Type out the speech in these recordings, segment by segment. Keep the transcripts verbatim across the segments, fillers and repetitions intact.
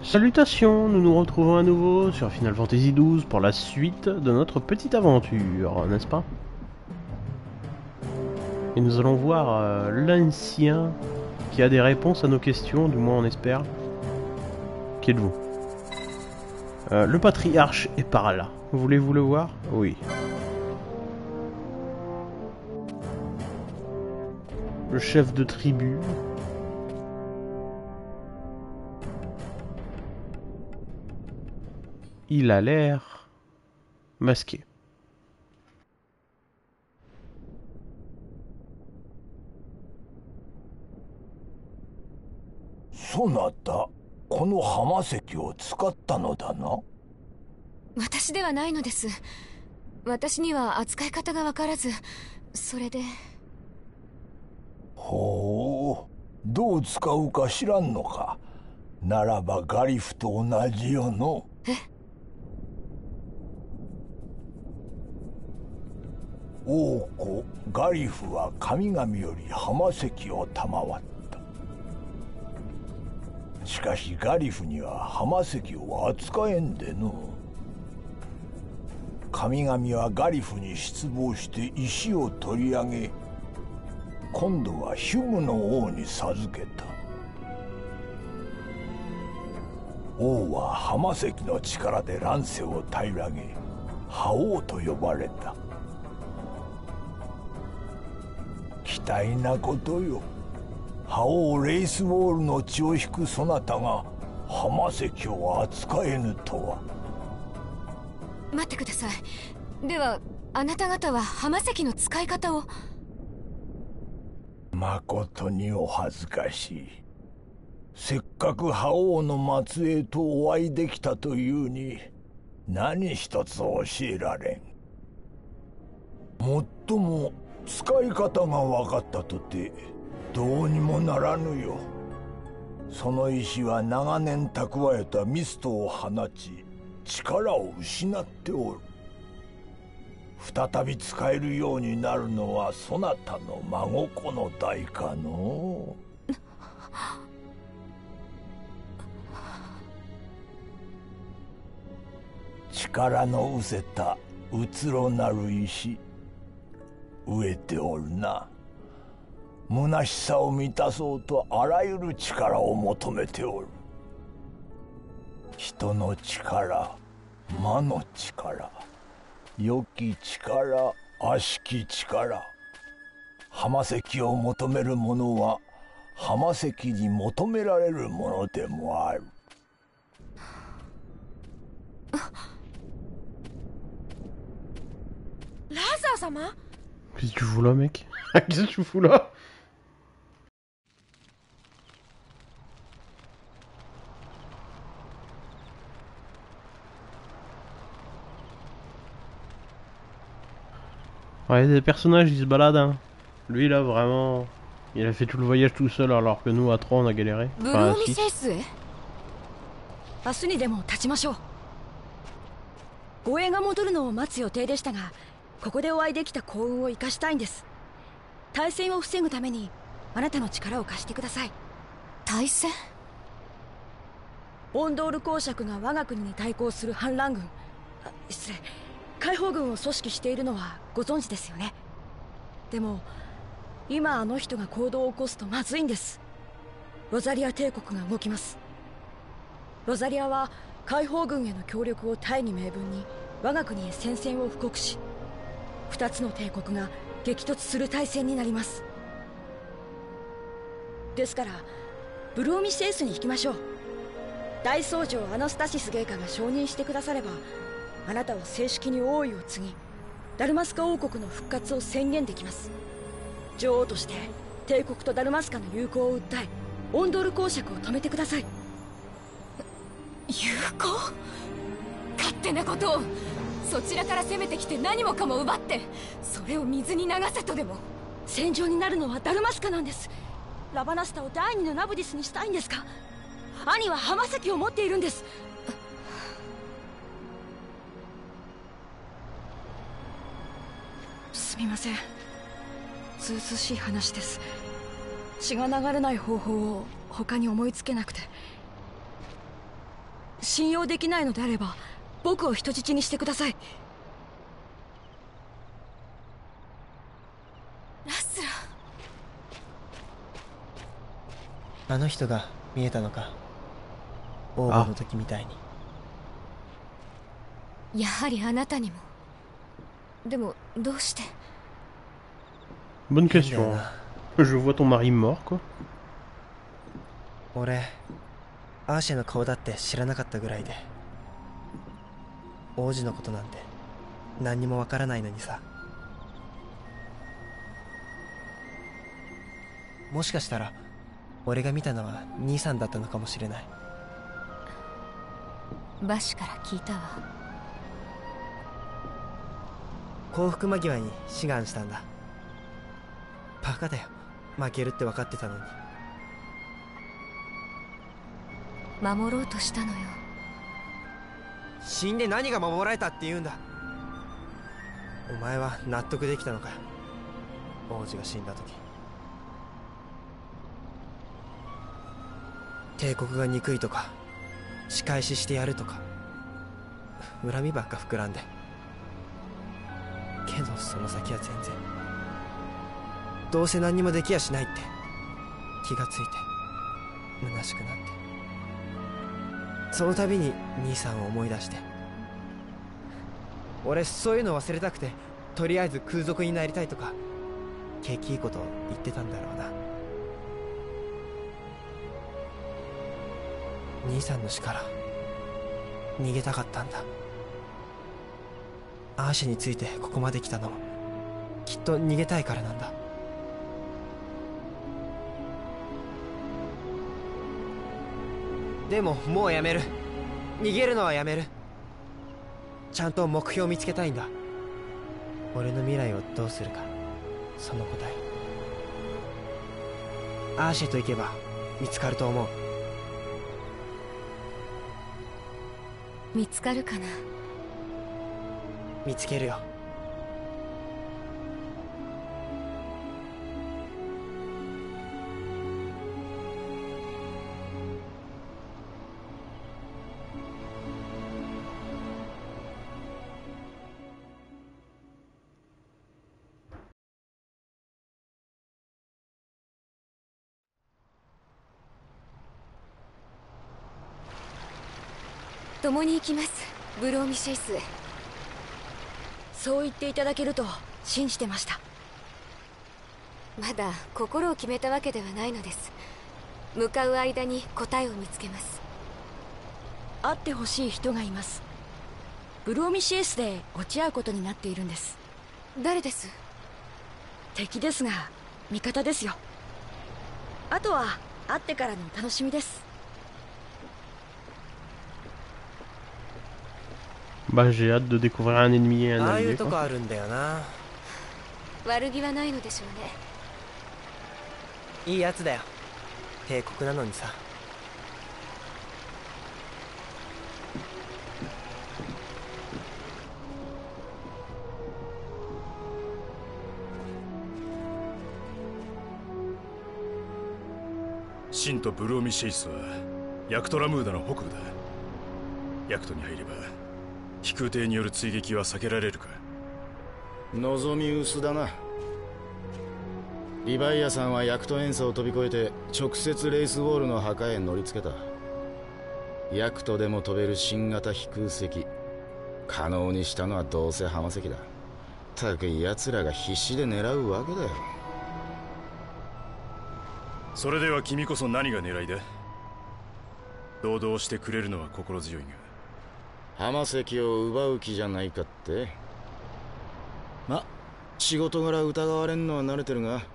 Salutations, nous nous retrouvons à nouveau sur Final Fantasy douze pour la suite de notre petite aventure, n'est-ce pas? Et nous allons voir euh, l'ancien qui a des réponses à nos questions, du moins on espère. Qui êtes-vous? euh, Le patriarche est par là. Voulez-vous le voir? Oui. Le chef de tribu. Il a l'air masqué. そなた、この浜石を使ったのだな。 私ではないのです。私には扱い方がわからず、それで。 ほう、どう使うか知らんのか。ならばガリフと同じよの。 え？ 王子ガリフは神々より浜石を賜った。しかしガリフには浜石を扱えんでの。神々はガリフに失望して石を取り上げ、今度はヒュムの王に授けた。王は浜石の力で乱世を平らげ、覇王と呼ばれた。期待なことよ。覇王レイスウォールの血を引くそなたが浜石を扱えぬとは。 待ってください。ではあなた方は浜石の使い方を。 まことにお恥ずかしい。せっかく覇王の末裔とお会いできたというに何一つ教えられん。もっとも使い方が分かったとてどうにもならぬよ。その石は長年蓄えたミストを放ち力を失っておる。再び使えるようになるのはそなたの孫子の代かのう。力の失せたうつろなる石、飢えておるな。虚しさを満たそうとあらゆる力を求めておる。人の力、魔の力、良き力、悪しき力。浜石を求める者は浜石に求められるものでもある。 ラザー様？ Qu'est-ce que tu fous là, mec? Qu'est-ce que tu fous là? Ouais, des personnages ils se baladent, hein. Lui là, vraiment, il a fait tout le voyage tout seul alors que nous à trois on a galéré. Enfin, à six. 明日にでも立ちましょう。護衛が戻るのを待つ予定でしたが、ここでお会いできた幸運を生かしたいんです。対戦を防ぐためにあなたの力を貸してください。 対戦？ オンドール公爵が我が国に対抗する反乱軍、あ、失礼、解放軍を組織しているのはご存知ですよね。でも今あの人が行動を起こすとまずいんです。ロザリア帝国が動きます。ロザリアは解放軍への協力を大義名分に我が国へ宣戦を布告し、二つの帝国が激突する大戦になります。ですからブルーミセウスに引きましょう。大僧正アナスタシス陛下が承認してくだされば、あなたは正式に王位を継ぎダルマスカ王国の復活を宣言できます。女王として帝国とダルマスカの友好を訴え、オンドール公爵を止めてください。 友好？勝手なことを。そちらから攻めてきて何もかも奪って、それを水に流せとでも。 戦場になるのはダルマスカなんです。ラバナスタを第二のナブディスにしたいんですか？兄は浜石を持っているんです。すみません、ずうずうしい話です。血が流れない方法を他に思いつけなくて。 信用できないのであれば僕を人質にしてください。 ラスラ。 あの人が見えたのか、オーブの時みたいに。 やはりあなたにも。でもどうして？ Bonne question. Je vois ton mari mort, quoi. 俺、アーシェの顔だって知らなかったぐらいで、王子のことなんて何にもわからないのにさ。もしかしたら俺が見たのは兄さんだったのかもしれない。 バシから聞いたわ。 幸福間際に志願したんだ。バカだよ、負けるって分かってたのに。 守ろうとしたのよ。 死んで何が守られたって言うんだ。お前は納得できたのかよ、王子が死んだ時。帝国が憎いとか仕返ししてやるとか恨みばっか膨らんで。けどその先は全然、どうせ何にもできやしないって気がついて虚しくなって、その度に兄さんを思い出して。俺そういうの忘れたくて、とりあえず空賊になりたいとか景気いいこと言ってたんだろうな。兄さんの死から逃げたかったんだ。アーシェについてここまで来たのもきっと逃げたいからなんだ。でももうやめる。逃げるのはやめる。ちゃんと目標を見つけたいんだ。俺の未来をどうするか、その答え。アーシェと行けば見つかると思う。 見つかるかな。 見つけるよ。 共に行きます、ブローミシェイスへ。 そう言っていただけると信じてました。 まだ心を決めたわけではないのです。向かう間に答えを見つけます。 会ってほしい人がいます。ブローミシエスで落ち合うことになっているんです。 誰です？ 敵ですが味方ですよ。あとは会ってからの楽しみです。 Bah j'ai hâte de découvrir un ennemi et un ああいう allié, とこ quoi. あるんだよな。 悪気はないのでしょうね。 いいやつだよ、帝国なのにさ。 シンとブローミシェイスはヤクトラムーダの北部だ。ヤクトに入れば飛空艇による追撃は避けられるか。 望み薄だな。リヴァイアさんはヤクト遠征を飛び越えて直接レイスウォールの墓へ乗り付けた。ヤクトでも飛べる新型飛空石可能にしたのはどうせ浜関だ。たく奴らが必死で狙うわけだよ。 それでは君こそ何が狙いだ？堂々してくれるのは心強いが、 浜関を奪う気じゃないかって。ま、仕事柄疑われんのは慣れてるが、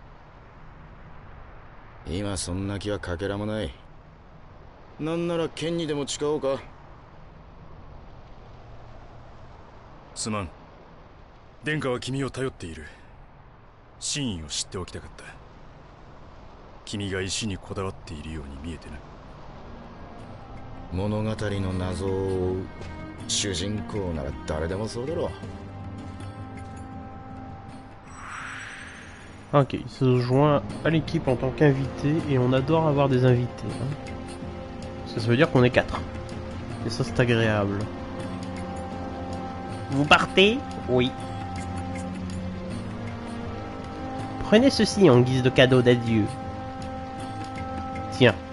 今そんな気はかけらもない。なんなら剣にでも誓おうか。 すまん。殿下は君を頼っている。真意を知っておきたかった。君が石にこだわっているように見えてな。 物語の謎を追う主人公なら誰でもそうだろう。 Ok, il se joint à l'équipe en tant qu'invité et on adore avoir des invités. Hein. Parce que ça veut dire qu'on est quatre. Et ça c'est agréable. Vous partez? Oui. Prenez ceci en guise de cadeau d'adieu. Tiens.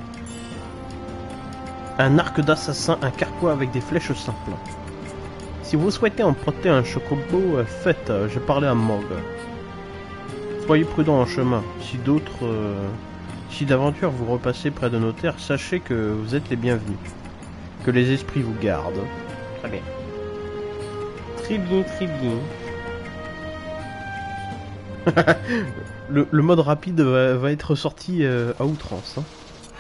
Un arc d'assassin, un carquois avec des flèches simples. Si vous souhaitez emprunter un chocobo, faites, j'ai parlé à Morg. Soyez prudent en chemin. Si d'autres... Euh, si d'aventure vous repassez près de nos terres, sachez que vous êtes les bienvenus. Que les esprits vous gardent. Très bien. Très bien, très bien. le, le mode rapide va, va être sorti euh, à outrance. Hein.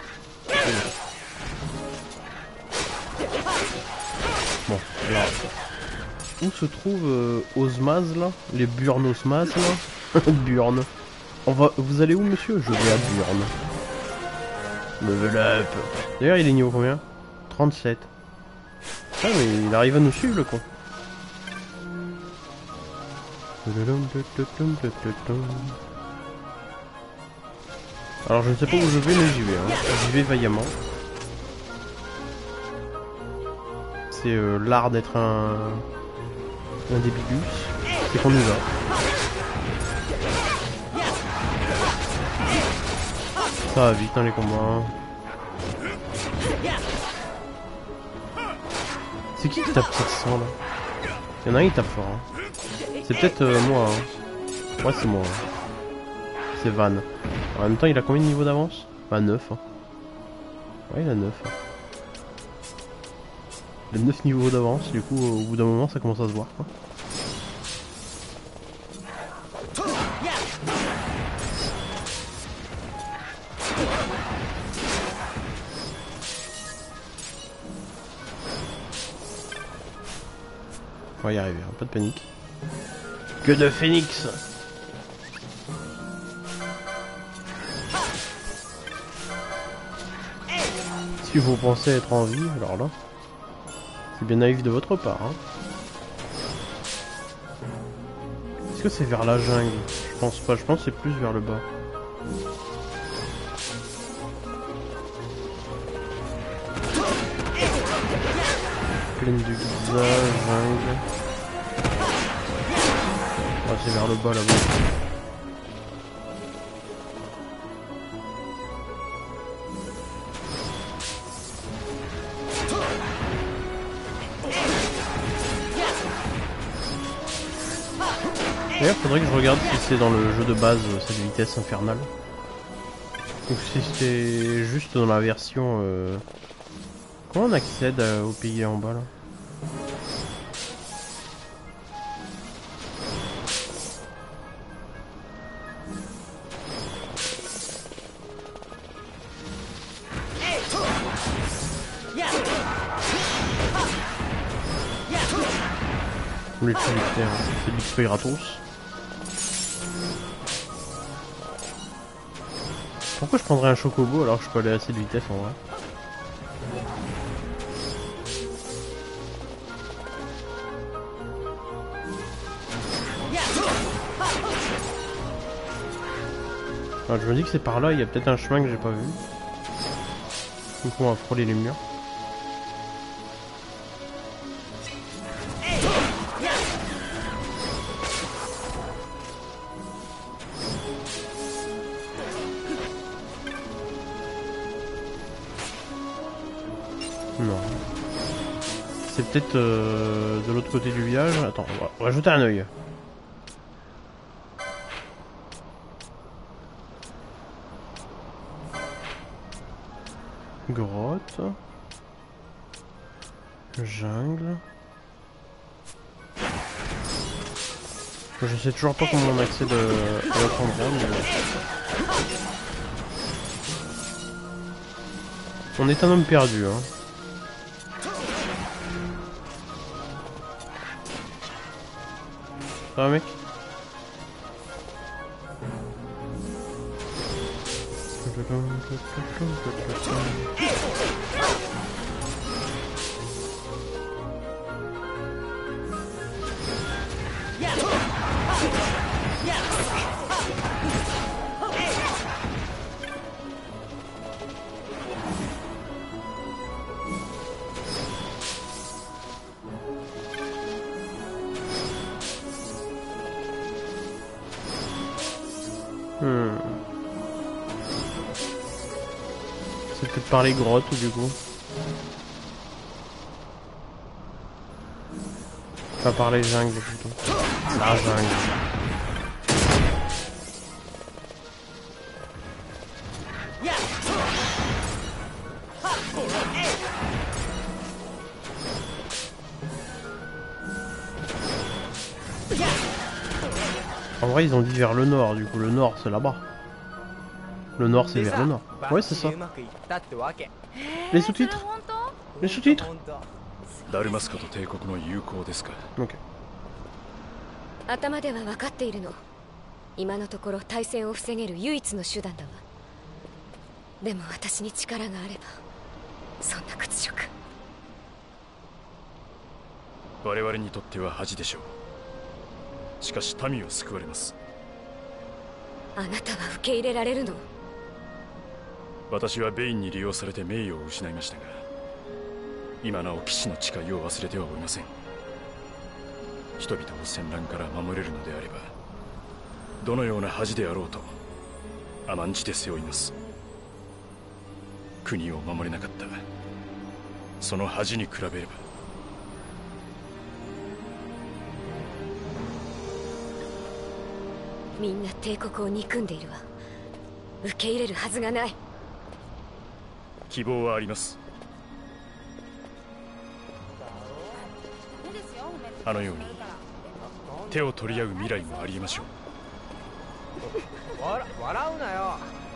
Bon, alors... Où se trouve euh, Osmaz là? Les Burn Osmaz là? Burn. On va... Vous allez où monsieur? Je vais à Burn. Level up. D'ailleurs il est niveau combien? trente-sept. Ah mais il arrive à nous suivre le con. Alors je ne sais pas où je vais mais j'y vais. Hein. J'y vais vaillamment. C'est euh, l'art d'être un... un débigus. C'est qu'on y va. Ça va vite hein, les combats. C'est qui qui tape ça sang là? Il y en a un qui tape fort. Hein. C'est peut-être euh, moi. Hein. Ouais c'est moi. Hein. C'est Van. En même temps il a combien de niveaux d'avance? Bah neuf. Hein. Ouais il a neuf. Hein. Il a neuf niveaux d'avance, du coup au bout d'un moment ça commence à se voir quoi. On va y arriver, hein, pas de panique. Que de phénix! Si vous pensez être en vie, alors là, c'est bien naïf de votre part. Hein. Est-ce que c'est vers la jungle? Je pense pas, je pense que c'est plus vers le bas. Plaine du Giza, jungle. Ah, c'est vers le bas là-bas. D'ailleurs, faudrait que je regarde si c'est dans le jeu de base cette vitesse infernale. Ou si c'est juste dans la version. Euh... Comment on accède à, au pays en bas là? On les tue vite fait, hein. C'est de l'X P gratos. Pourquoi je prendrais un chocobo alors que je peux aller assez de vitesse en vrai? Alors, je me dis que c'est par là, il y a peut-être un chemin que j'ai pas vu. Donc on va frôler les murs. Non. C'est peut-être euh, de l'autre côté du village. Attends, on va, on va jeter un œil. Grotte. Jungle. Je sais toujours pas comment on accède à l'autre endroit, mais... On est un homme perdu, hein. Ça va mec? peut-être par les grottes du coup. Pas par les jungles plutôt. La jungle. En vrai ils ont dit vers le nord, du coup le nord c'est là-bas. Le nord c'est vers le nord. Ouais c'est ça. Les sous-titres Les sous-titres Ok. 頭では分かっているの。今のところ対戦を防げる唯一の手段だわ。でも私に力があればそんな屈辱。 我々にとっては恥でしょう。しかし民は救われます。 あなたは受け入れられるの？ 私はベインに利用されて名誉を失いましたが、今なお騎士の誓いを忘れてはおりません。人々を戦乱から守れるのであれば、どのような恥であろうと甘んじて背負います。国を守れなかったその恥に比べれば。 みんな帝国を憎んでいるわ。受け入れるはずがない。 希望はあります。あのように手を取り合う未来もありえましょう。 笑笑うなよ。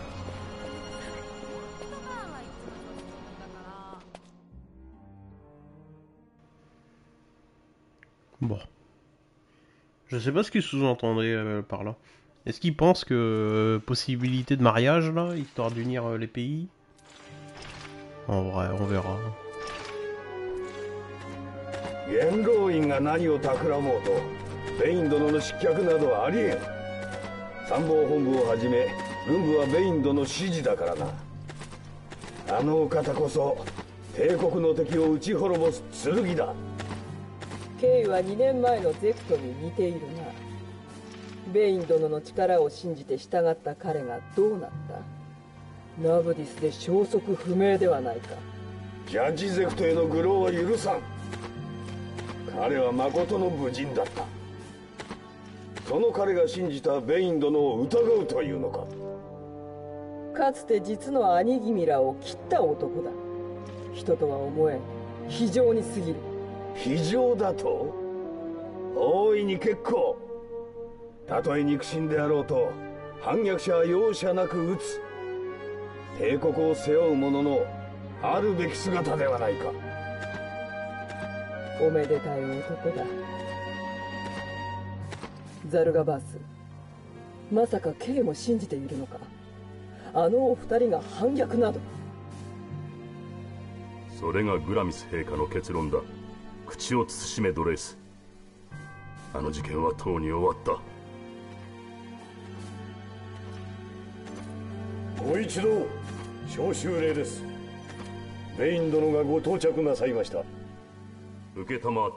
Bon. Je sais pas ce qu'il sous-entendait euh, par là. Est-ce qu'il pense que euh, possibilité de mariage là, histoire d'unir euh, les pays? En vrai, on verra. 元老院が何を企もうとベイン殿の失脚などはありえん。参謀本部をはじめ軍部はベイン殿の指示だからな。あのお方こそ帝国の敵を打ち滅ぼす剣だ。 ケイはにねんまえのゼクトに似ているな。ベイン殿の力を信じて従った彼がどうなった？ナブディスで消息不明ではないか。 ジャッジゼクトへの愚弄は許さん。彼は誠の武人だった。その彼が信じたベイン殿を疑うというのか。 かつて実の兄君らを切った男だ。人とは思えん。非常に過ぎる。 非常だと？大いに結構。たとえ肉親であろうと反逆者は容赦なく撃つ。帝国を背負う者のあるべき姿ではないか。 おめでたい男だ。ザルガバース、まさかケイも信じているのか？あのお二人が反逆など。 それがグラミス陛下の結論だ。口を慎めドレース。あの事件はとうに終わった。 ご一同、召集令です。ベイン殿がご到着なさいました。 受けたまわった。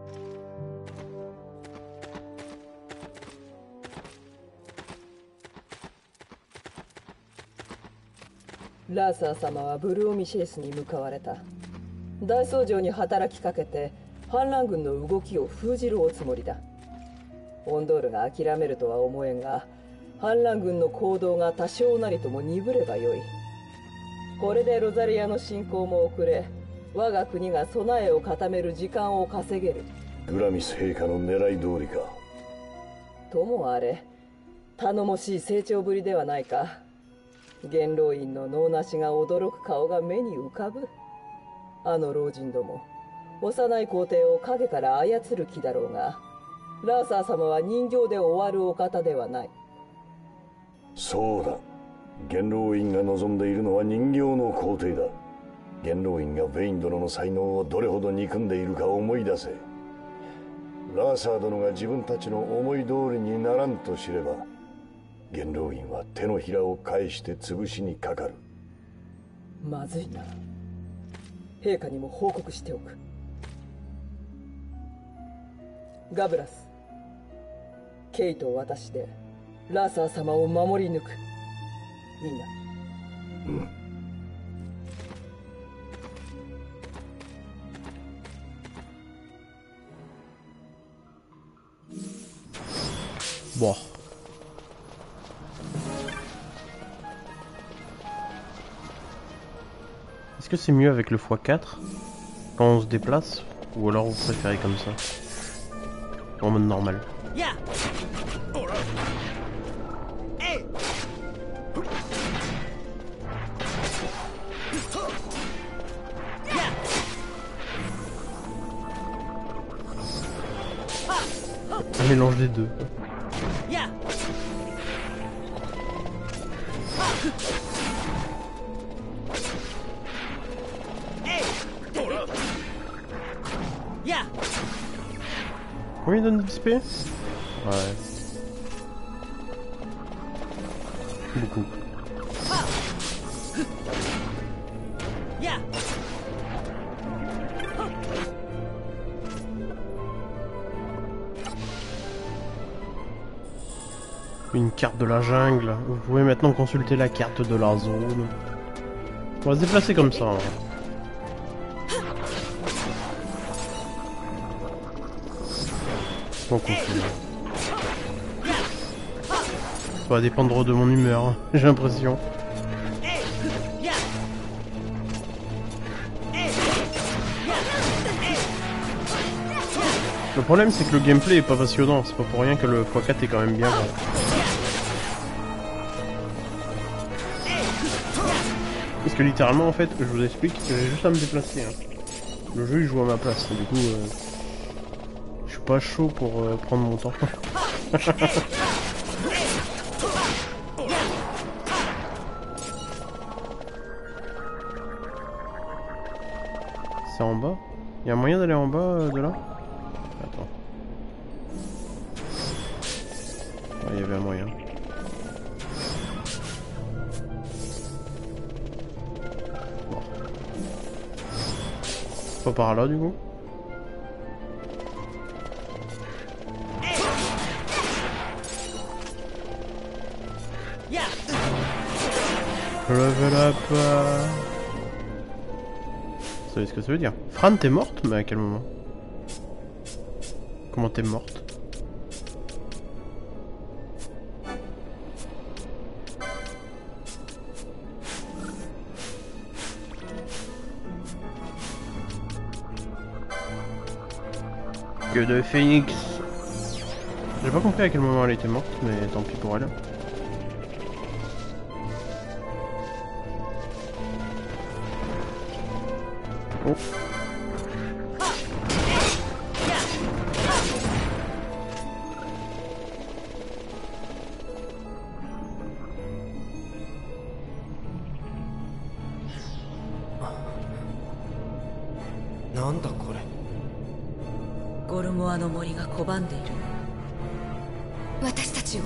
ラーサー様はブルオミシェイスに向かわれた。大僧正に働きかけて反乱軍の動きを封じるおつもりだ。オンドールが諦めるとは思えんが、反乱軍の行動が多少なりとも鈍ればよい。これでロザリアの侵攻も遅れ、我が国が備えを固める時間を稼げる。 グラミス陛下の狙い通りか。 ともあれ、頼もしい成長ぶりではないか。元老院の能なしが驚く顔が目に浮かぶ。あの老人ども、幼い皇帝を影から操る気だろうが、ラーサー様は人形で終わるお方ではない。 そうだ、元老院が望んでいるのは人形の皇帝だ。元老院がベイン殿の才能をどれほど憎んでいるか思い出せ。ラーサー殿が自分たちの思い通りにならんと知れば、元老院は手のひらを返して潰しにかかる。 まずいな。陛下にも報告しておく。ガブラス、ケイと私でラーサー様を守り抜く。いいな。 うん。 Bon. Est-ce que c'est mieux avec le fois quatre quand on se déplace, ou alors vous préférez comme ça? En mode normal. Un mélange des deux. Combien il donne d'X P? Ouais. Beaucoup. Une carte de la jungle. Vous pouvez maintenant consulter la carte de la zone. On va se déplacer comme ça. Hein. Bon, continue. Ça va dépendre de mon humeur, hein, j'ai l'impression. Le problème c'est que le gameplay est pas passionnant, c'est pas pour rien que le fois quatre est quand même bien. Quoi. Parce que littéralement en fait, je vous explique, j'ai juste à me déplacer. Hein. Le jeu il joue à ma place, du coup euh, je suis pas chaud pour euh, prendre mon temps. C'est en bas? Il y a moyen d'aller en bas euh, de là? Attends. Il y avait un moyen. Bon. Pas par là du coup. Level up. Vous savez ce que ça veut dire? Fran, t'es morte? Mais à quel moment? Comment t'es morte? Que de phénix. J'ai pas compris à quel moment elle était morte, mais tant pis pour elle. Oh. Nandaこれ。 ゴルモアの森が拒んでいる。 私たちを。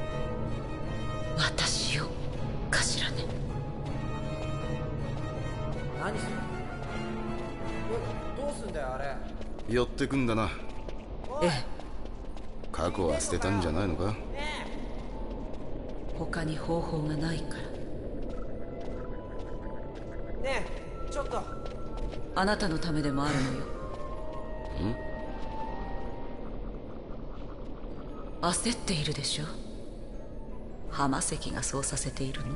私をかしらね。 何それ？どうすんだよあれ。 寄ってくんだな。 ええ。 過去は捨てたんじゃないのか？ 他に方法がないから。 ねえ、ちょっと。 あなたのためでもあるのよ。ん？焦っているでしょ。浜関がそうさせているの。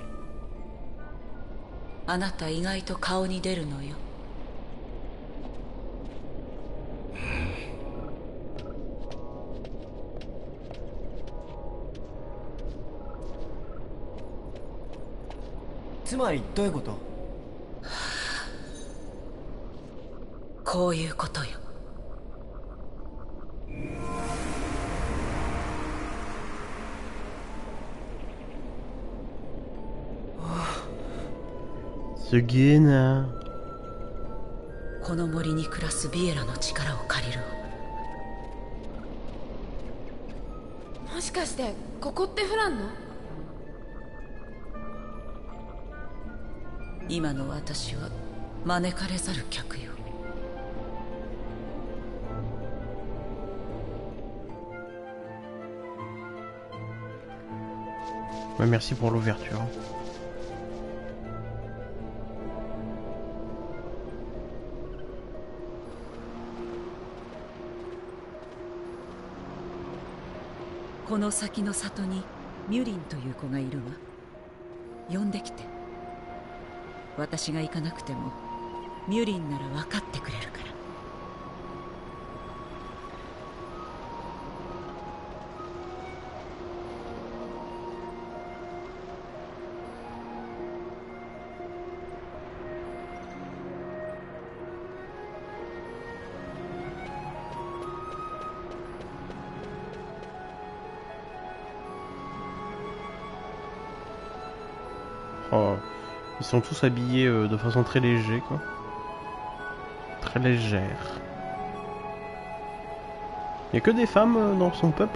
あなた意外と顔に出るのよ。 つまりどういうこと？ こういうことよ。 すげえな。 この森に暮らすビエラの力を借りるわ。 もしかしてここってフランの？ 今の私は招かれざる客よ。 Ouais, merci pour l'ouverture. この先の里にミュリンという子がいるわ。呼んできて。私が行かなくてもミュリンなら分かってくれるから。 Oh, ils sont tous habillés euh, de façon très légère, quoi. Très légère. Il n'y a que des femmes euh, dans son peuple.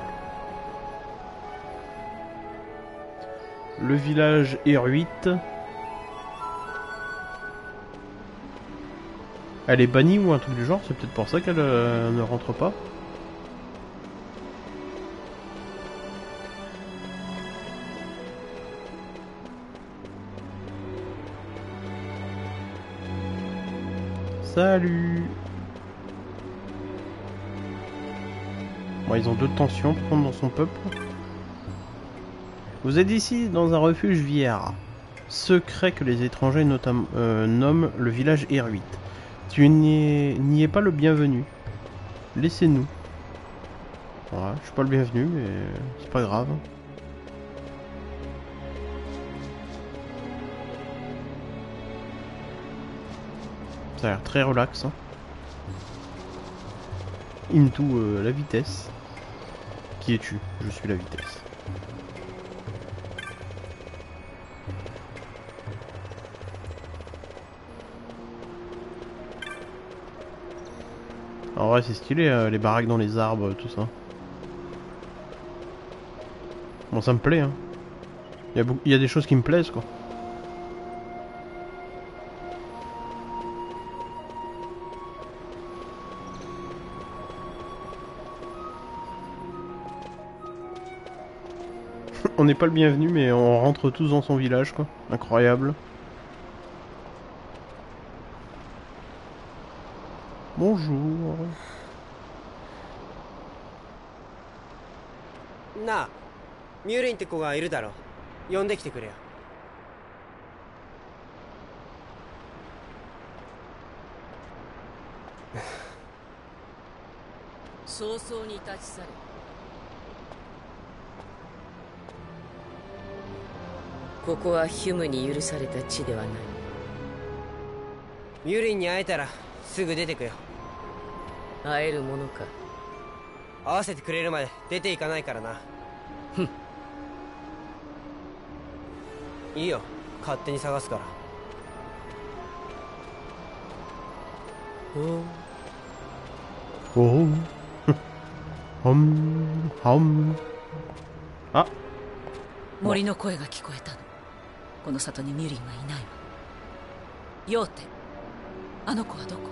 Le village Erhuit. Elle est bannie ou un truc du genre, c'est peut-être pour ça qu'elle euh, ne rentre pas. Salut. Bon, ils ont deux tensions par contre dans son peuple. Vous êtes ici dans un refuge vierre, secret que les étrangers euh, nomment le village Erhuit. Tu n'y es pas le bienvenu. Laissez-nous. Ouais, je suis pas le bienvenu, mais c'est pas grave. Ça a l'air très relax. Hein. Into euh, la vitesse. Qui es-tu? Je suis la vitesse. En vrai c'est stylé euh, les baraques dans les arbres, tout ça. Bon ça me plaît hein. Il y a beaucoup... Il y a des choses qui me plaisent quoi. On n'est pas le bienvenu mais on rentre tous dans son village quoi. Incroyable. Bonjour. なあ、ミューリンって子がいるだろ。呼んできてくれよ。 早々に立ち去れ。ここはヒュムに許された地ではない。 ミューリンに会えたらすぐ出てくよ。 会えるものか。 会わせてくれるまで出ていかないからな。 ふん。 いいよ、勝手に探すから。 おお。はんはん。あ。 森の声が聞こえたの。この里にミュリンはいないわ。ヨーテ、あの子はどこ？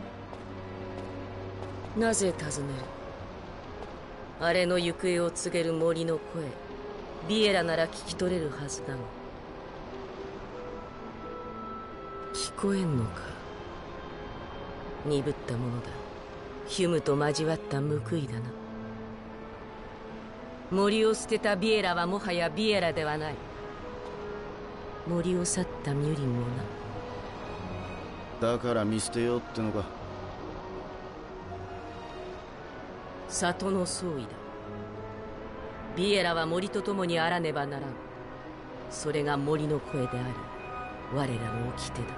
なぜ尋ねる？あれの行方を告げる森の声、ビエラなら聞き取れるはずだが。聞こえんのか。鈍ったものだ。ヒュムと交わった報いだな。森を捨てたビエラはもはやビエラではない。森を去ったミュリンもな。だから見捨てようってのか。 里の総意だ。ビエラは森と共にあらねばならん。それが森の声であり、我らの掟だ。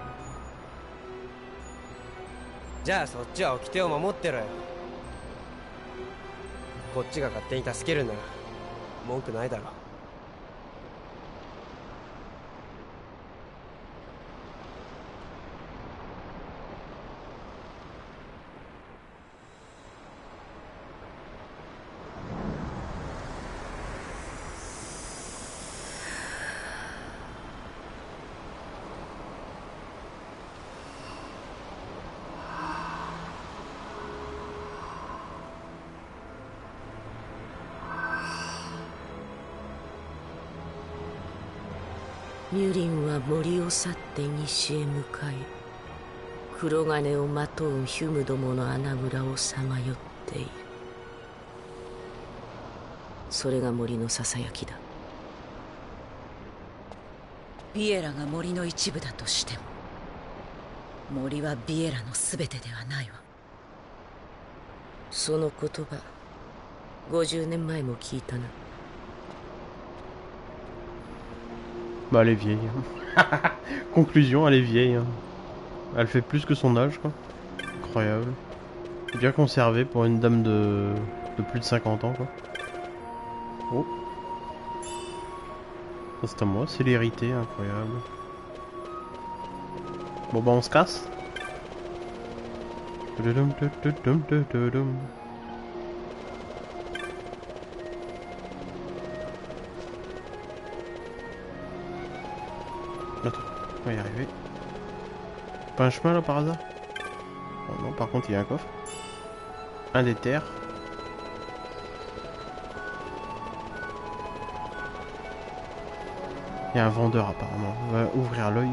じゃあそっちは掟を守ってろよ。こっちが勝手に助けるんなら文句ないだろ。 ミュリンは森を去って西へ向かい、黒金をまとうヒュムどもの穴蔵をさまよっている。 それが森のささやきだ。 ビエラが森の一部だとしても、森はビエラの全てではないわ。 その言葉、ごじゅうねんまえも聞いたな。 Bah elle est vieille. Conclusion, elle est vieille. Hein. Elle fait plus que son âge quoi. Incroyable. Bien conservée pour une dame de, de plus de cinquante ans quoi. Oh. Ça c'est à moi, c'est l'hérité, incroyable. Bon bah on se casse. Attends, on va y arriver. Pas un chemin là par hasard? Oh non, par contre il y a un coffre. Un des terres. Il y a un vendeur apparemment. On va ouvrir l'œil.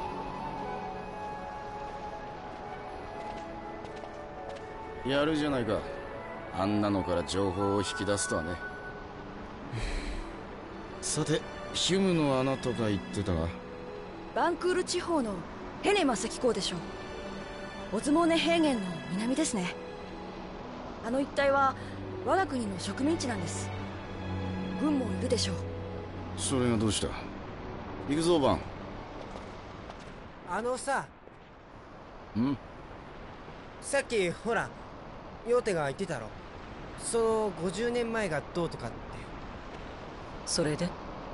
Yaるじゃないか。あんなのから情報を引き出すとはね。さて、ヒュムの穴とか言ってたが。 バンクール地方のヘネマ石港でしょう。オズモーネ平原の南ですね。あの一帯は我が国の植民地なんです。軍もいるでしょう。 それがどうした？行くぞバン。 あのさ、 ん？ さっきほらヨーテが言ってたろ。そのごじゅうねんまえがどうとかって。 それで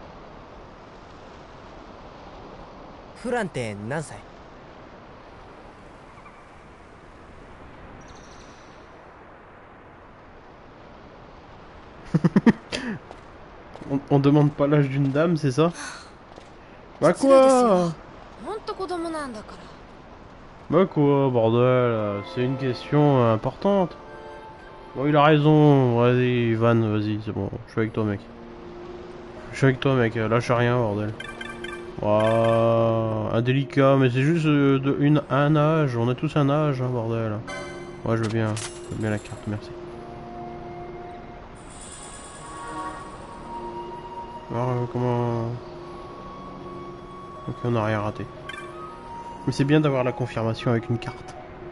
フランって何歳？ on, on demande pas l'âge d'une dame, c'est ça? Bah quoi? Bah quoi, bordel? C'est une question importante. Bon, il a raison. Vas-y, Van, vas-y, c'est bon. Je suis avec toi, mec. Je suis avec toi, mec. Lâche rien, bordel. Waouh, indélicat, mais c'est juste de une, un âge. On a tous un âge, hein, bordel. Ouais, je veux bien. Je veux bien la carte, merci. Alors, euh, comment... Ok, on n'a rien raté. Mais c'est bien d'avoir la confirmation avec une carte.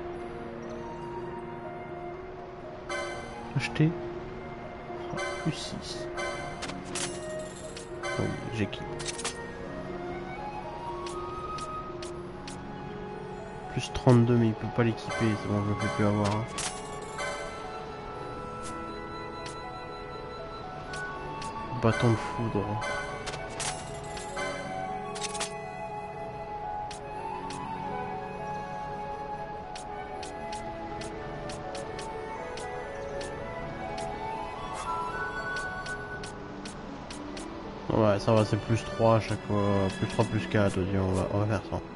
Acheter. Oh, plus six. Oh, j'équipe. Plus trente-deux, mais il peut pas l'équiper. C'est bon, je ne peux plus avoir. Hein. Bâton de foudre. Ouais, ça va, c'est plus trois à chaque fois. Plus trois, plus quatre, on va, on va faire ça.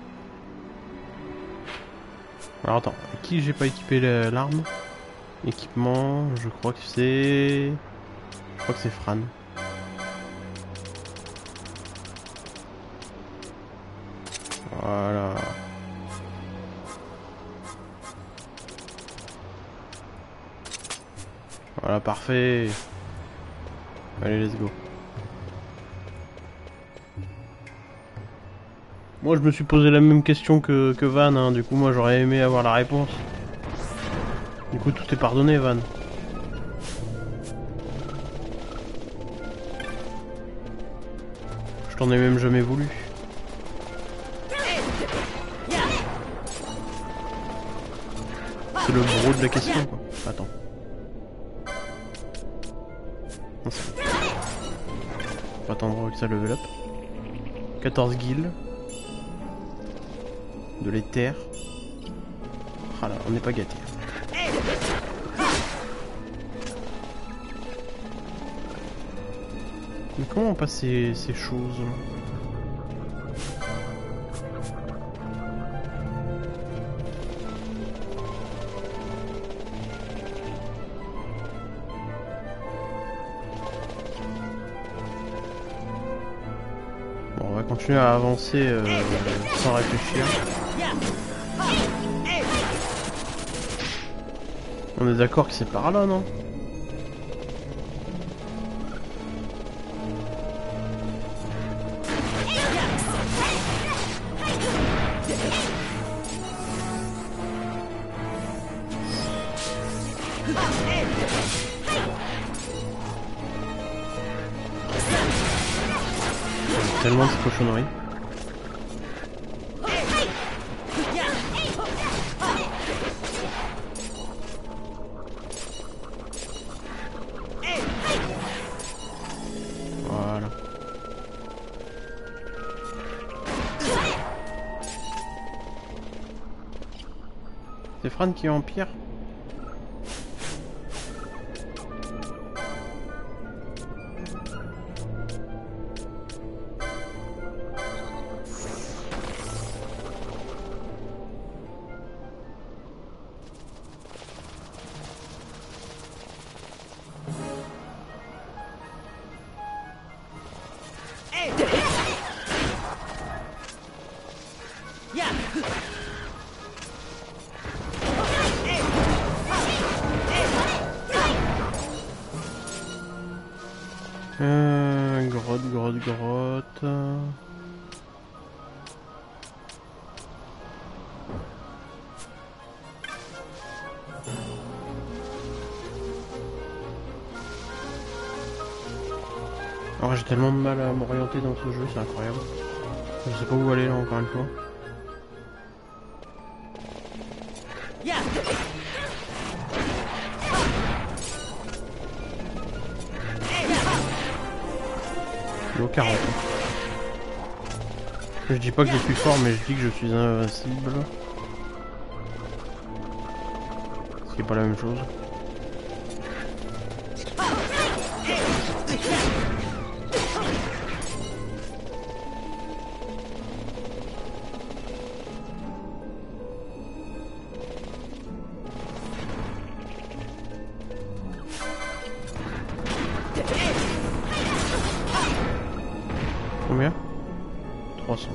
Alors attends, qui j'ai pas équipé l'arme? Équipement, je crois que c'est... Je crois que c'est Fran. Voilà. Voilà, parfait. Allez, let's go. Moi je me suis posé la même question que, que Van, hein. Du coup moi j'aurais aimé avoir la réponse. Du coup tout est pardonné, Van. Je t'en ai même jamais voulu. C'est le gros de la question quoi. Attends. Non, c'est bon. On va attendre que ça level up. quatorze guilds. De l'éther. Ah là, on n'est pas gâté. Mais comment on passe ces, ces choses là? Bon, on va continuer à avancer euh, sans réfléchir. On est d'accord que c'est par là, non? Tellement de cochonneries. Voilà. C'est Fran qui est en pierre. Euh, grotte, grotte, grotte. Alors j'ai tellement de mal à m'orienter dans ce jeu, c'est incroyable. Je sais pas où aller là encore une fois. Au quarante. Je dis pas que je suis fort, mais je dis que je suis invincible. Ce qui est pas la même chose. Combien? trois cents.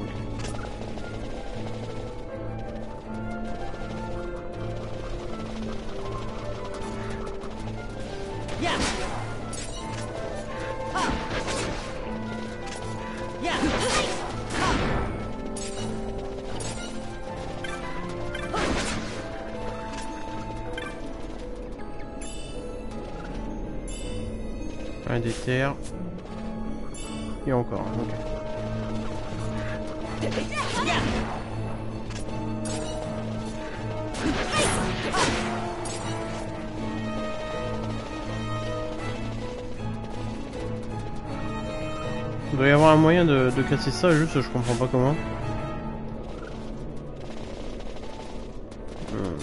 Un des terres. Et encore un, ok. Il doit y avoir un moyen de, de casser ça, juste je comprends pas comment. Euh...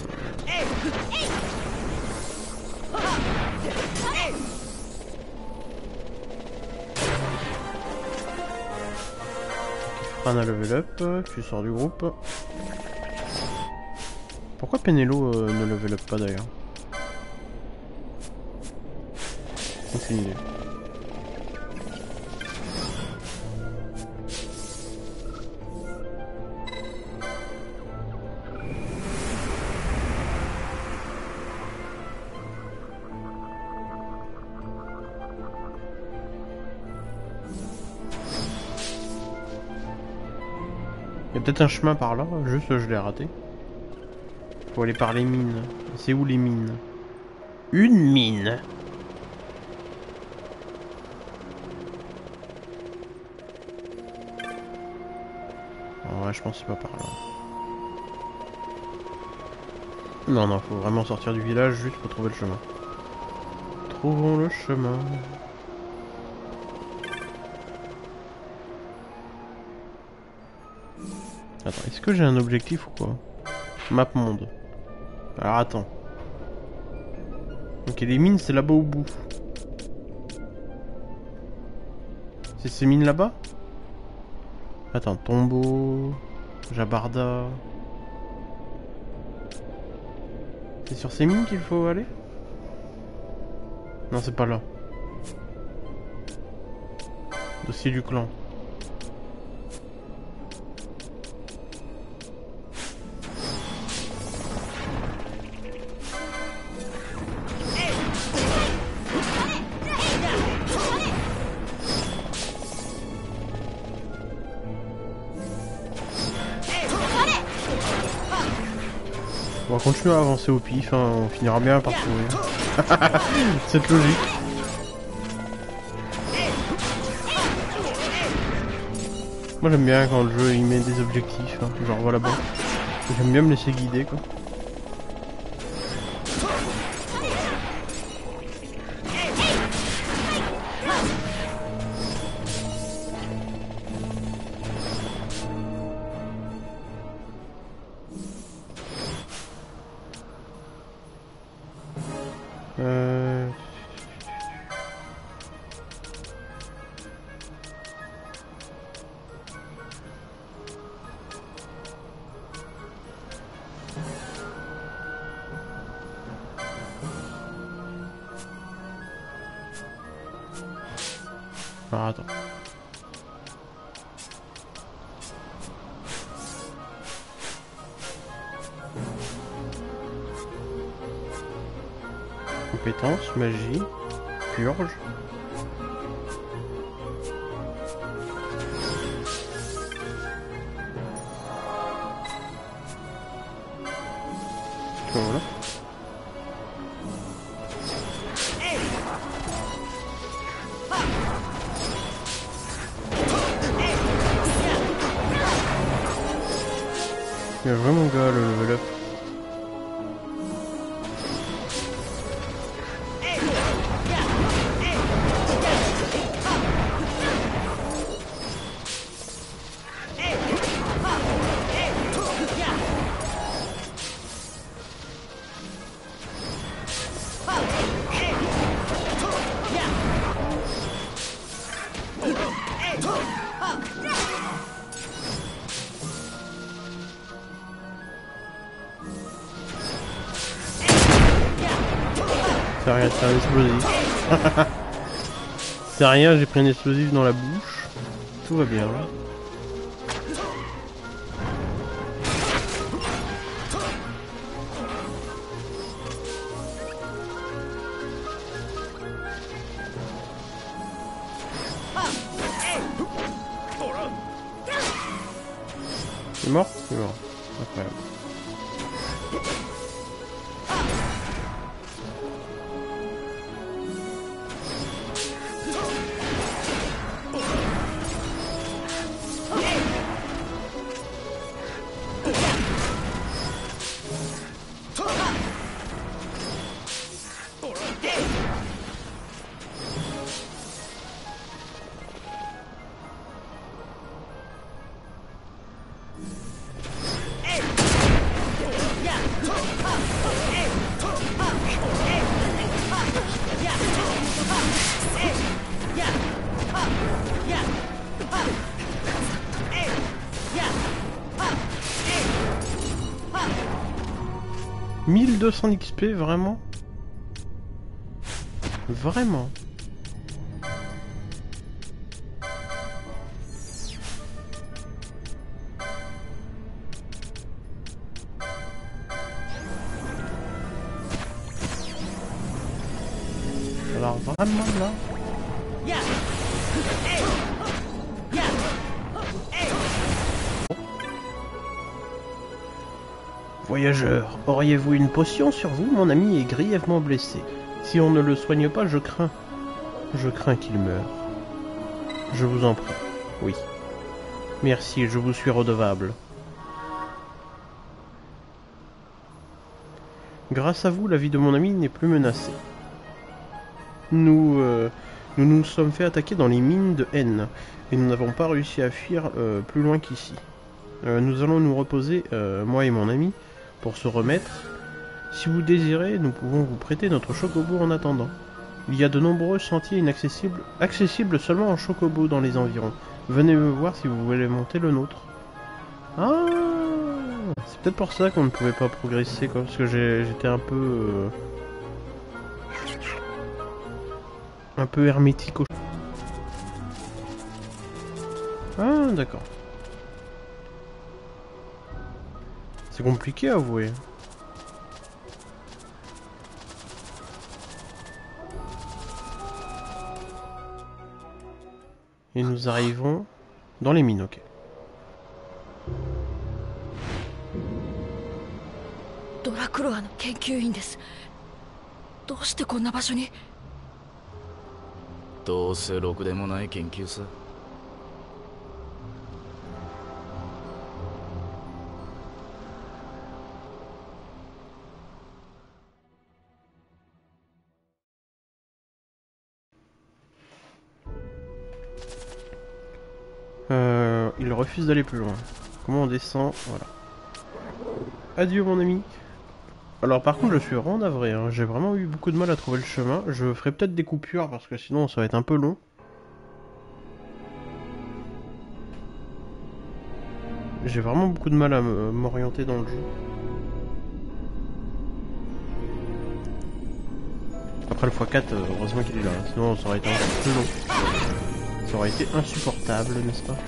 Fran a level up, tu sors du groupe. Pourquoi Penelo euh, ne level up pas d'ailleurs? Aucune idée. Il y a peut-être un chemin par là, juste je l'ai raté. Faut aller par les mines. C'est où les mines? Une mine. Oh ouais, je pense que c'est pas par là. Non, non, faut vraiment sortir du village juste pour trouver le chemin. Trouvons le chemin. Attends, est-ce que j'ai un objectif ou quoi? Map monde. Alors attends. Ok, les mines c'est là-bas au bout. C'est ces mines là-bas? Attends, tombeau... Jabarda... C'est sur ces mines qu'il faut aller? Non, c'est pas là. Dossier du clan. On va continuer à avancer au pif, hein, on finira bien par trouver. Cette logique. Moi j'aime bien quand le jeu il met des objectifs, hein, genre voilà bon. J'aime bien me laisser guider quoi. Euh... Alors attends. Compétences, magie, purge. Voilà. Il y a vraiment gars le level up. C'est rien, c'est un explosif. C'est rien, j'ai pris un explosif dans la bouche. Tout va bien. Il est mort? Il est mort. Incroyable. mille deux cents X P, vraiment? Vraiment? Alors vraiment là? Voyageur, auriez-vous une potion sur vous? Mon ami est grièvement blessé. Si on ne le soigne pas, je crains. Je crains qu'il meure. Je vous en prie. Oui. Merci, je vous suis redevable. Grâce à vous, la vie de mon ami n'est plus menacée. Nous, euh, nous nous sommes fait attaquer dans les mines de N, et nous n'avons pas réussi à fuir euh, plus loin qu'ici. Euh, nous allons nous reposer, euh, moi et mon ami, pour se remettre. Si vous désirez, nous pouvons vous prêter notre chocobo en attendant. Il y a de nombreux sentiers inaccessibles, accessibles seulement en chocobo dans les environs. Venez me voir si vous voulez monter le nôtre. Ah, c'est peut-être pour ça qu'on ne pouvait pas progresser, quoi, parce que j'étais un peu... Euh, un peu hermétique au... Ah, d'accord. C'est compliqué à avouer. Et nous arrivons dans les mines, ok. どうしてこんな場所に。 どうせろくでもない研究さ。 Euh, il refuse d'aller plus loin. Comment on descend? Voilà. Adieu mon ami. Alors par contre je suis vraiment navré, hein. J'ai vraiment eu beaucoup de mal à trouver le chemin. Je ferai peut-être des coupures parce que sinon ça va être un peu long. J'ai vraiment beaucoup de mal à m'orienter dans le jeu. Après le fois quatre, heureusement qu'il est là, sinon ça aurait été encore plus long. Ça aurait été insupportable, n'est-ce pas?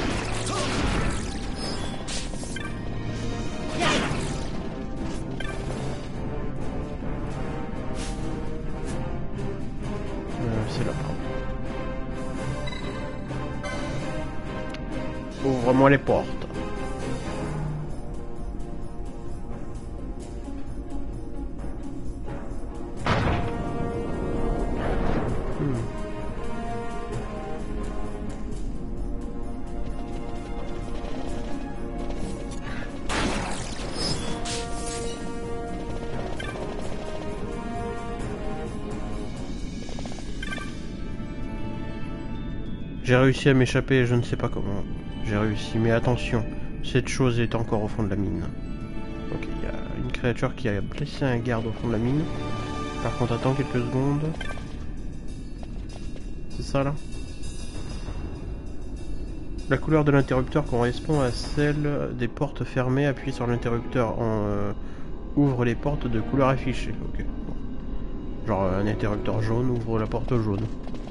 euh, C'est là. Ouvre-moi les portes. J'ai réussi à m'échapper, je ne sais pas comment. J'ai réussi, mais attention, cette chose est encore au fond de la mine. Ok, il y a une créature qui a blessé un garde au fond de la mine. Par contre, attends quelques secondes. C'est ça là? La couleur de l'interrupteur correspond à celle des portes fermées. Appuyez sur l'interrupteur en euh, ouvre les portes de couleur affichée. Ok. Bon. Genre un interrupteur jaune ouvre la porte jaune.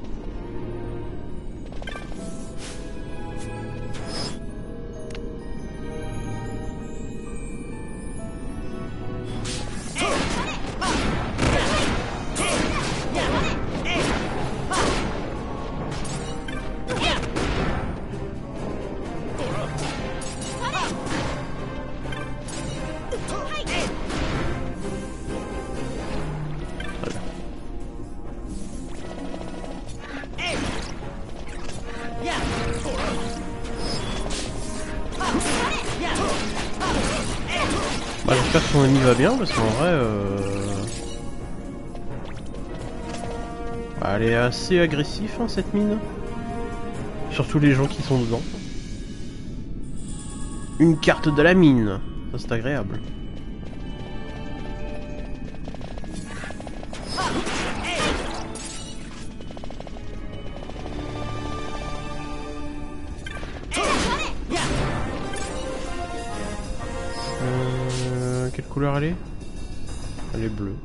Bah, j'espère que son ami va bien parce qu'en vrai euh... bah, elle est assez agressive hein, cette mine. Surtout les gens qui sont dedans. Une carte de la mine, ça c'est agréable. Euh, quelle couleur elle est? Elle est bleue.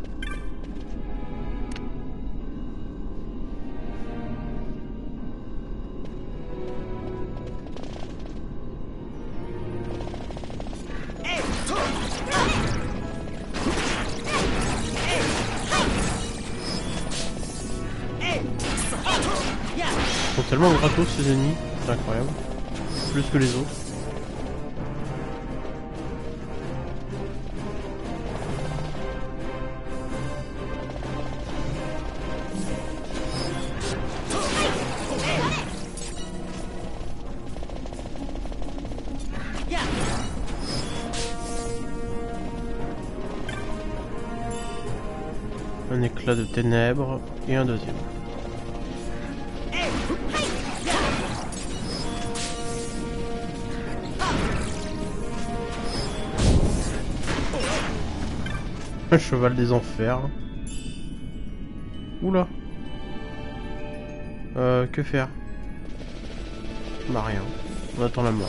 Ils sont tellement gratos ces ennemis, c'est incroyable. Plus que les autres. Un éclat de ténèbres et un deuxième. Un cheval des enfers. Oula. Euh, que faire? Bah rien. On attend la mort.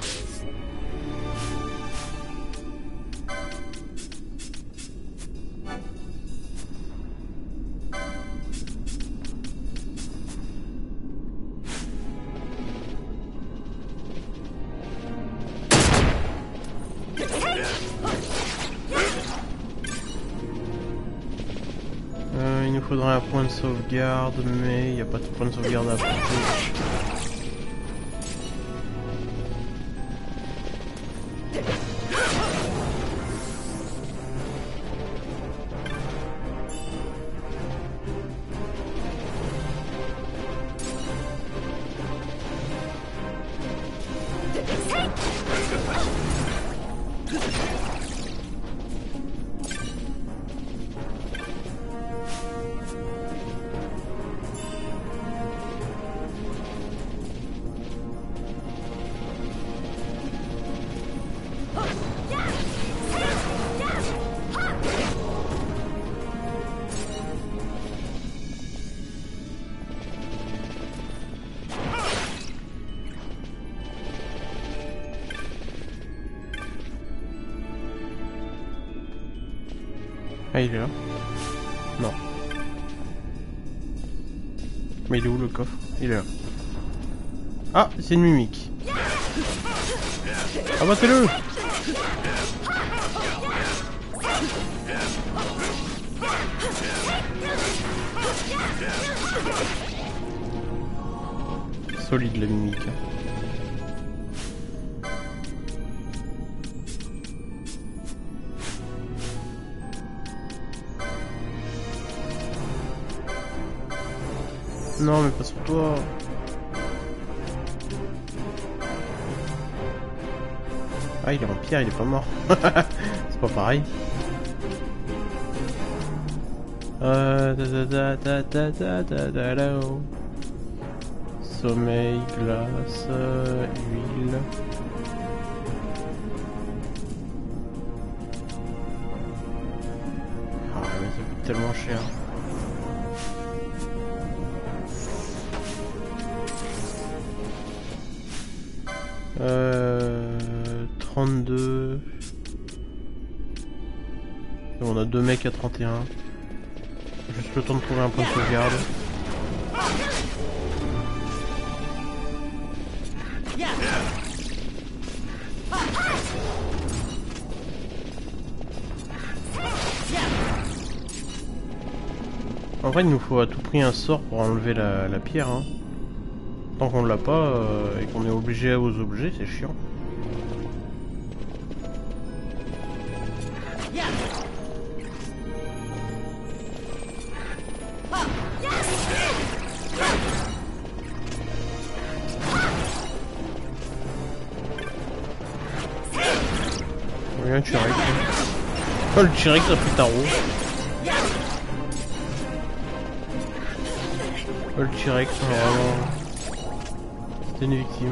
Euh, il nous faudrait un point de sauvegarde, mais il n'y a pas de point de sauvegarde à apporter. Ah, il est là? Non. Mais il est où le coffre? Il est là. Ah, c'est une mimique. Abattez-le! Solide la mimique. Non mais pas sur toi. Ah il est en pierre, il est pas mort. C'est pas pareil. Euh, da, da, da, da, da, da, da, da, oh. Sommeil, glace, euh, huile. Ah mais ça coûte tellement cher. Euh, trente-deux. Et on a deux mecs à trente et un. Juste le temps de trouver un point de sauvegarde. En vrai il nous faut à tout prix un sort pour enlever la, la pierre hein. Tant qu'on l'a pas euh, et qu'on est obligé aux objets, c'est chiant. Il y a un T-Rex. Oh le T-Rex a pris ta roue. Oh le T-Rex, vraiment. C'est une victime.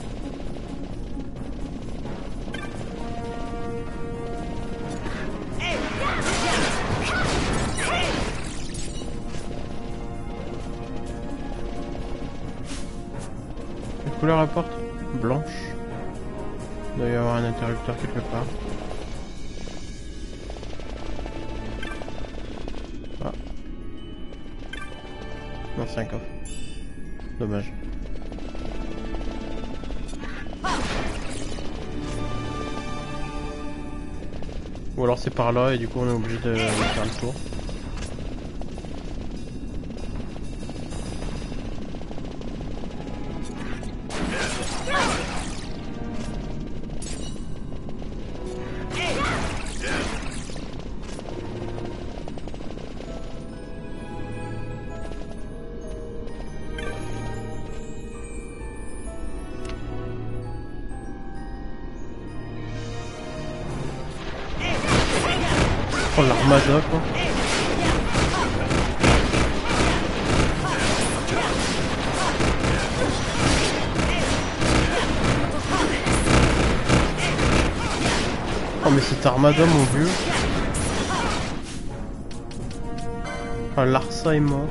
Quelle couleur elle porte? Blanche. Il doit y avoir un interrupteur quelque part. Ah. Non, c'est un coffre. Dommage. Ou alors c'est par là et du coup on est obligé de faire le tour. Oh l'armada quoi. Oh mais cette armada mon vieux. Ah Larsa est mort.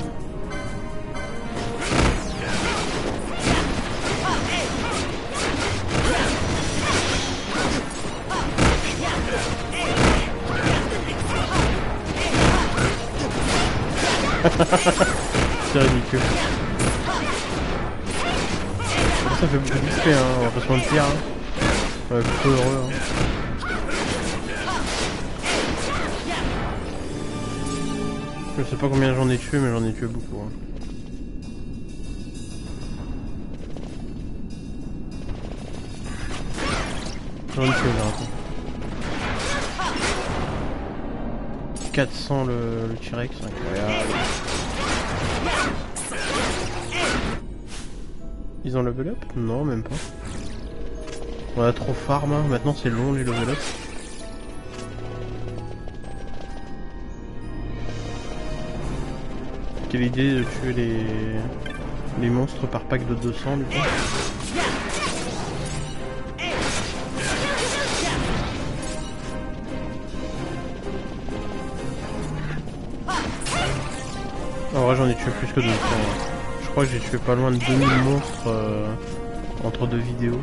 C'est ridicule. Ça fait beaucoup d'X P, hein, on va pas se mentir. Hein. Ouais, plutôt heureux. Hein. Je sais pas combien j'en ai tué, mais j'en ai tué beaucoup. Hein. J'en ai tué là. quatre cents le, le T-Rex, incroyable. Ils ont level up? Non, même pas. On a trop farm, hein. Maintenant c'est long les level up. Quelle idée de tuer les, les monstres par pack de deux cents du coup. En vrai j'en ai tué plus que deux cents. Hein. Je crois que j'ai tué pas loin de deux mille monstres euh, entre deux vidéos.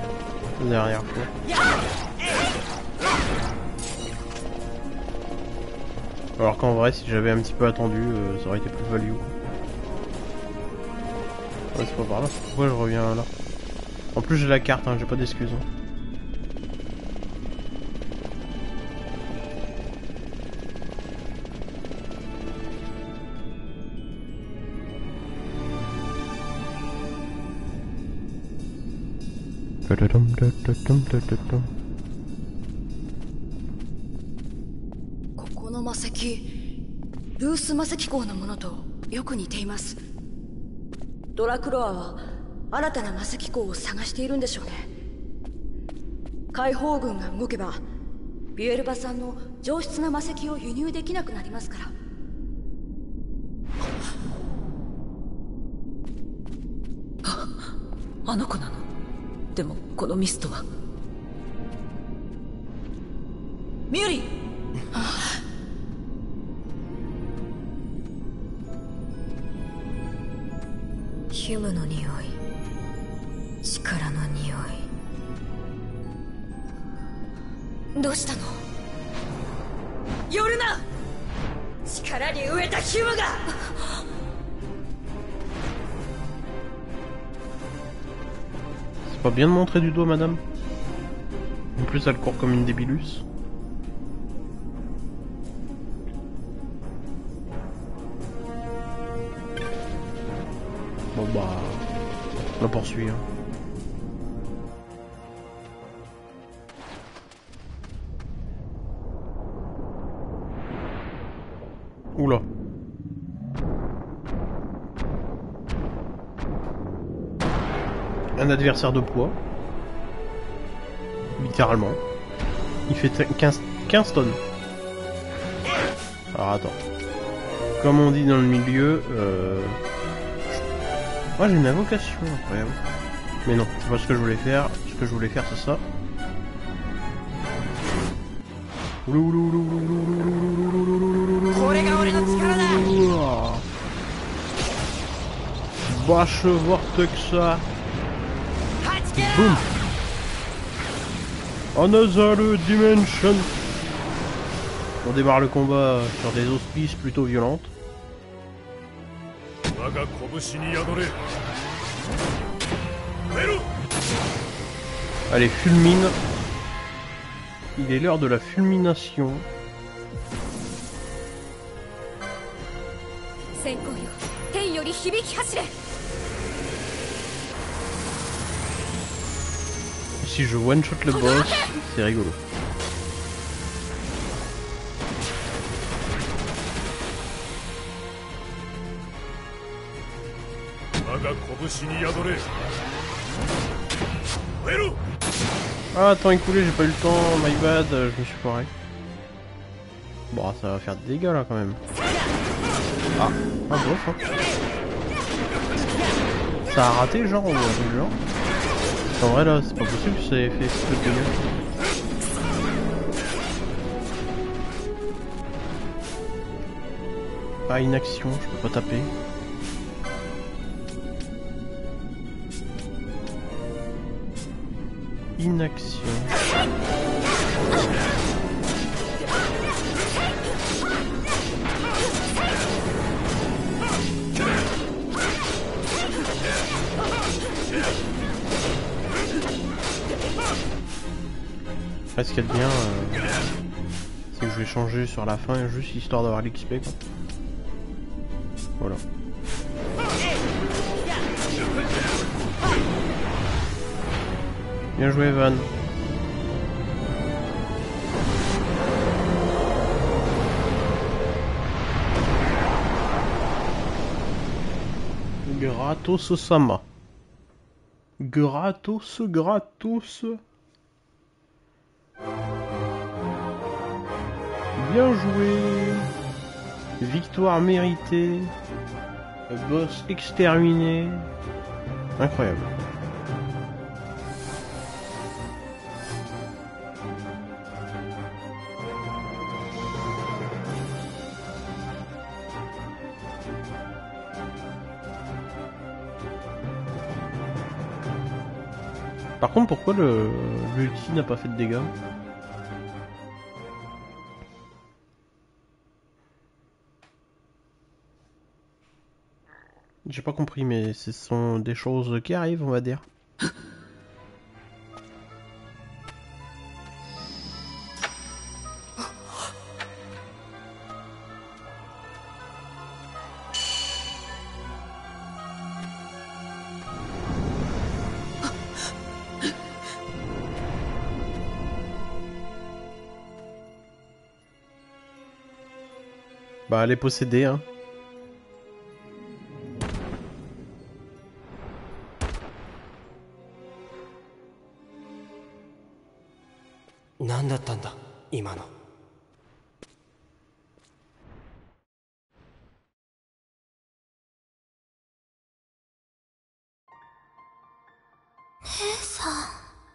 La dernière fois. Alors qu'en vrai, si j'avais un petit peu attendu, euh, ça aurait été plus value. Ouais, c'est pas par là. Pourquoi je reviens là? En plus, j'ai la carte, hein, j'ai pas d'excuses. Hein. ここの魔石、ルース魔石港のものとよく似ています。ドラクロアは新たな魔石港を探しているんでしょうね。解放軍が動けばビエルバ産の上質な魔石を輸入できなくなりますから。 あの子なの。でもこのミストはミュリン。 ヒュムの匂い、力の匂い。どうしたの？ ヨルナ！力に飢えたヒュムが Pas bien de montrer du doigt, madame. En plus, elle court comme une débilus. Bon bah, on la poursuit. Hein. Oula. Un adversaire de poids. Littéralement. Il fait quinze, quinze tonnes. Alors attends. Comme on dit dans le milieu, euh... moi j'ai une invocation incroyable. Mais non, c'est pas ce que je voulais faire. Ce que je voulais faire c'est ça. Bash Vortexa. Boum. Another Dimension. On démarre le combat sur des auspices plutôt violentes. Allez, fulmine. Il est l'heure de la fulmination. Si je one-shot le boss, c'est rigolo. Ah attends, écoulé, j'ai pas eu le temps, my bad, je me suis foiré. Bon, ça va faire des dégâts là quand même. Ah, ah bof hein. Ça a raté genre ou un truc genre. En vrai là, c'est pas possible, c'est fait si peu de dégâts. Ah, inaction, je peux pas taper. Inaction. Après, ce qu'il y a de bien, euh, c'est que je vais changer sur la fin, juste histoire d'avoir l'X P quoi. Voilà. Bien joué, Van. Gratos Sama. Gratos, gratos. Bien joué. Victoire méritée. Boss exterminé. Incroyable. Par contre, pourquoi le l'ulti n'a pas fait de dégâts? J'ai pas compris, mais ce sont des choses qui arrivent, on va dire. Bah, elle est possédée, hein. 何だったんだ今の。 姉さん。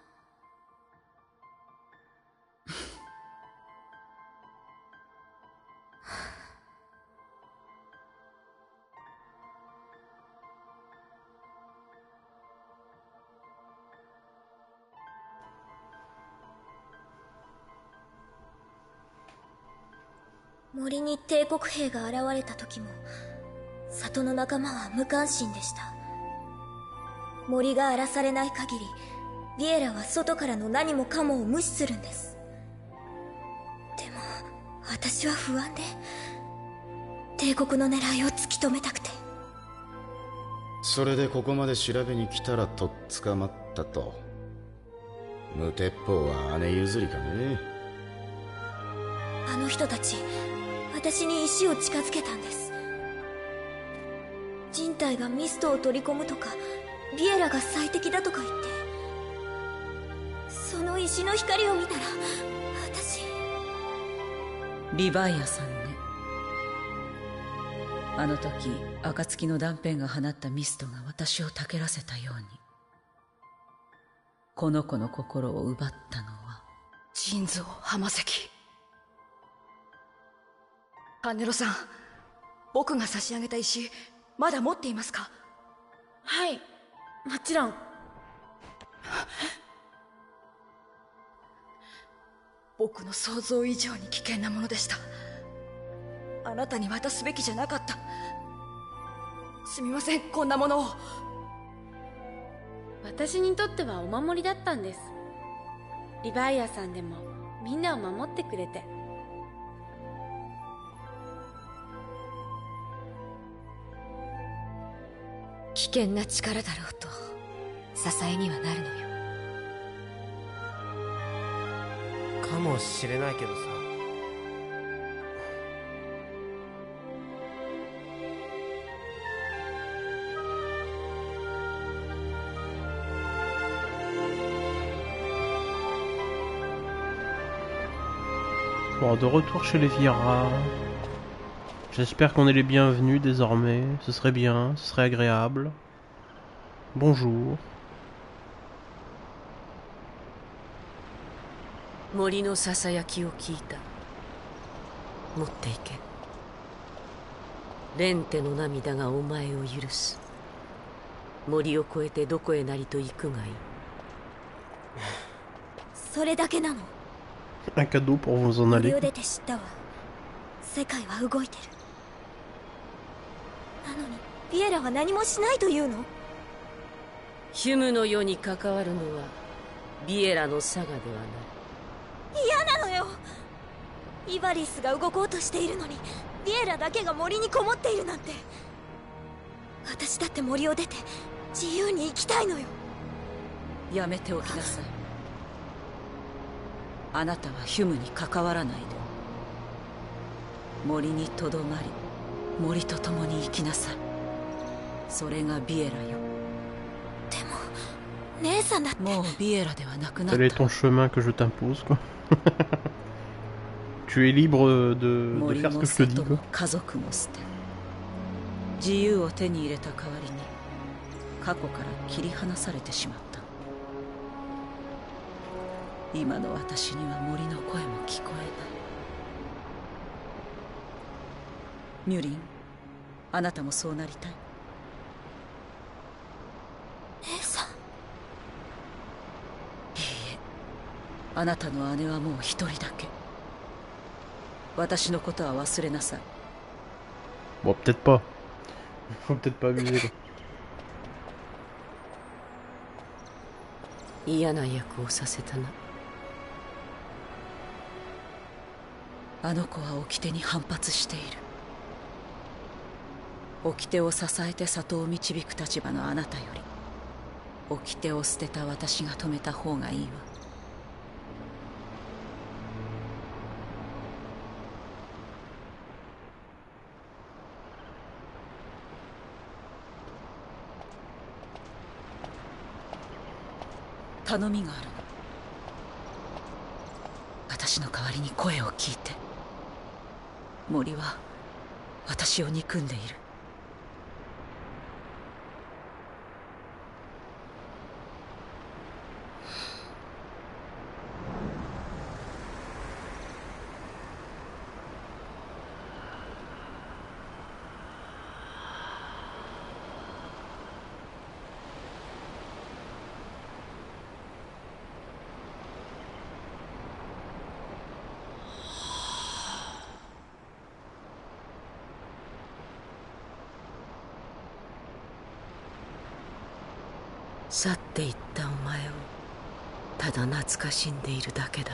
森に帝国兵が現れた時も里の仲間は無関心でした。森が荒らされない限りビエラは外からの何もかもを無視するんです。でも私は不安で帝国の狙いを突き止めたくて。 それでここまで調べに来たらとっ捕まったと。無鉄砲は姉譲りかね。 あの人たち私に石を近づけたんです。人体がミストを取り込むとかビエラが最適だとか言って、その石の光を見たら私。 リヴァイアさんね。あの時暁の断片が放ったミストが私をたけらせたように、この子の心を奪ったのは人造浜関。カンネロさん、僕が差し上げた石まだ持っていますか？ はい、もちろん。 僕の想像以上に危険なものでした。あなたに渡すべきじゃなかった。すみません、こんなものを。 私にとってはお守りだったんです。リヴァイアさんでもみんなを守ってくれて。 危険な力だろうと支えにはなるのよ。 かもしれないけどさ。 Bon, de retour chez les Vira. J'espère qu'on est les bienvenus désormais. Ce serait bien, ce serait agréable. Bonjour. 森のささやきを聞いた。持っていけ。レンテの涙がお前を許す。森を越えてどこへなりと行くがいい。 それだけなの。 Un cadeau pour vous en aller. 森を出て知ったわ。世界は動いてる。なのにビエラは何もしないというの？ ヒュムの世に関わるのはビエラのサガではない。 嫌なのよ。イバリスが動こうとしているのにビエラだけが森にこもっているなんて。私だって森を出て自由に生きたいのよ。 やめておきなさい。あなたはヒュムに関わらないで森にとどまり森と共に生きなさい。それがビエラよ。 でも姉さんだって。 もうビエラではなくなった。 Quel est ton chemin que je t'impose, quoi? Tu es libre de, de faire ce que je te dis, quoi. 家族も捨て自由を手に入れた代わりに過去から切り離されてしまった。今の私には森の声も聞こえない。ミュリン、あなたもそうなりたい？ 姉さん。いいいえ、あなたの姉はもう一人だけ。私のことは忘れなさい。 Bon, peut-être pas. Faut peut-être pas abuser quoi. 嫌な役をさせたな。 あの子は掟に反発している。掟を支えて里を導く立場のあなたより掟を捨てた私が止めた方がいいわ。頼みがあるの。私の代わりに声を聞いて。森は私を憎んでいる。 去っていったお前をただ懐かしんでいるだけだ。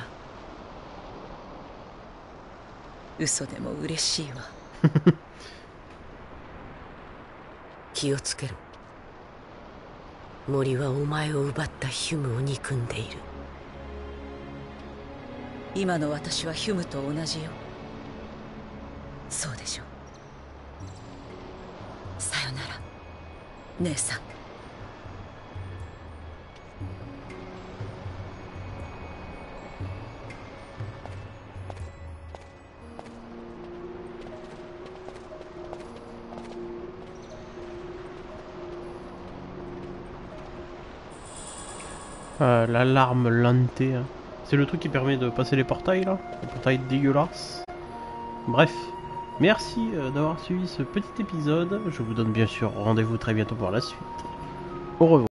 嘘でも嬉しいわ。 気をつけろ。森はお前を奪ったヒュムを憎んでいる。 今の私はヒュムと同じよ。そうでしょう。さよなら姉さん。 Euh, L'alarme lantée, hein. C'est le truc qui permet de passer les portails là, les portails dégueulasses. Bref, merci euh, d'avoir suivi ce petit épisode. Je vous donne bien sûr rendez-vous très bientôt pour la suite. Au revoir.